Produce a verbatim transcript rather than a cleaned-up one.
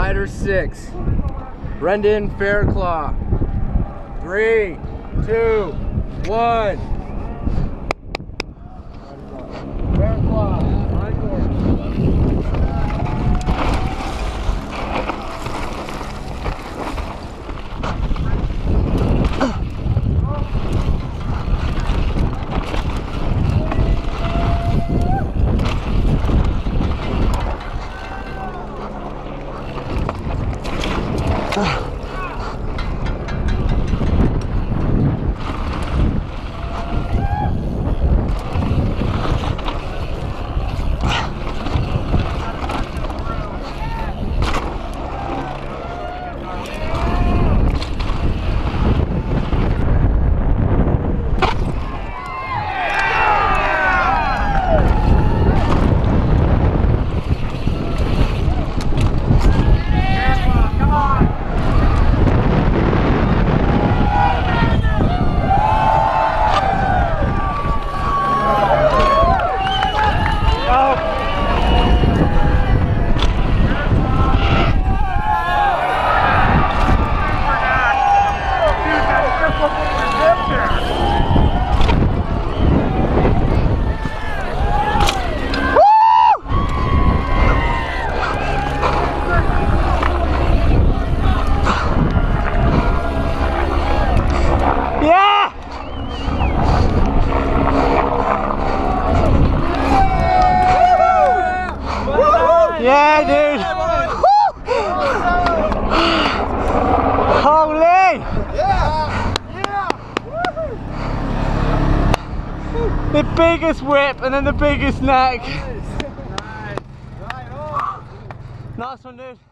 Rider six, Brendan Fairclough. Three, two, one. Fairclough, on course. Yeah, dude! Holy! Yeah! Yeah! The biggest whip and then the biggest neck. Nice. Nice. Right on. Nice one, dude.